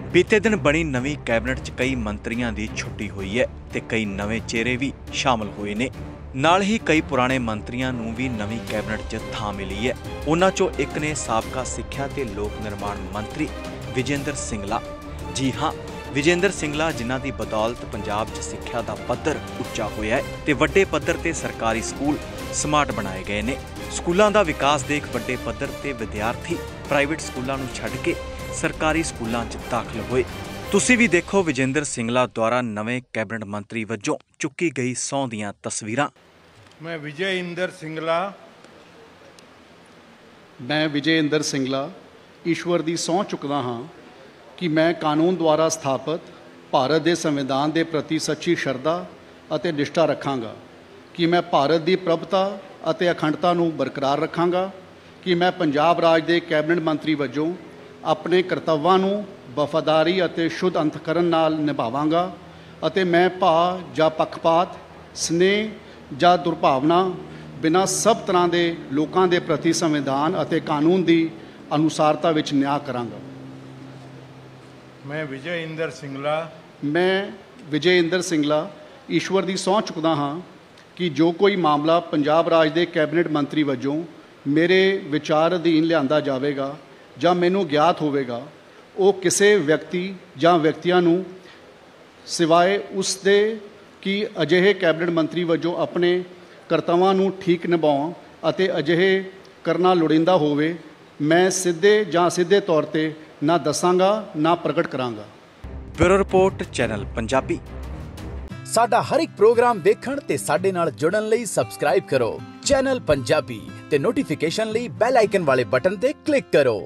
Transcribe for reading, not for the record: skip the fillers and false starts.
बीते दिन बनी नवी कैबिनेट च कई मंत्रियों की छुट्टी हुई है ते कई नवे चेहरे भी शामिल हुए ने। नाल ही कई पुराने मंत्रियों नूं भी नवी कैबिनेट च थां मिली है। उन्हां चों एक ने साबका सिक्ख्या ते लोक निर्माण मंत्री विजेंद्र सिंगला। जी हाँ, विजेंद्र सिंगला जिन्हां दी बदौलत पंजाब च सिक्ख्या दा पद्धर उच्चा होया है ते वड्डे पद्धर ते सरकारी स्कूल स्मार्ट बनाए गए ने। स्कूलों का विकास देख वड्डे पद्धर ते विद्यार्थी प्राइवेट स्कूलों नूं छड्ड के सरकारी स्कूलों च दाखिल होए। तुसीं भी देखो विजेंद्र सिंगला द्वारा नवे कैबिनेट मंत्री वजों चुकी गई सौं दीआं तस्वीरां। मैं विजयइंदर सिंगला ईश्वर की सौं चुकदा हाँ कि मैं कानून द्वारा स्थापित भारत के संविधान के प्रति सच्ची श्रद्धा और निष्ठा रखांगा, कि मैं भारत की प्रभुता और अखंडता नूं बरकरार रखांगा, कि मैं पंजाब राज के कैबिनेट मंत्री वजों अपने कर्तव्यां नूं वफादारी और शुद्ध अंतकरण नाल निभावांगा और मैं भाव जां पक्षपात स्नेह जां दुर्भावना बिना सब तरह के लोगों के प्रति संविधान और कानून की अनुसारता विच न्याय करांगा। मैं विजयइंदर सिंगला ईश्वर की सौं चुकदा हाँ कि जो कोई मामला पंजाब राज के कैबिनेट मंत्री वजों मेरे विचार अधीन लिआंदा जावेगा जां मैनूं ज्ञात होवेगा, वो किसी व्यक्ति जां व्यक्तियों नूं सिवाए उसदे कि अजिहे कैबिनेट मंत्री वजों अपने करतव्यां नूं ठीक निभाउण अते अजिहे करना लोड़ींदा होवे, मैं सीधे जां सीधे तौर पर ना दसांगा ना प्रगट करांगा। Bureau report channel Punjabi. साडा हर एक प्रोग्राम देखण ते साडे नाल जुड़न लई सबसक्राइब करो चैनल पंजाबी ते नोटिफिकेशन लई बेल आइकन वाले बटन ते क्लिक करो।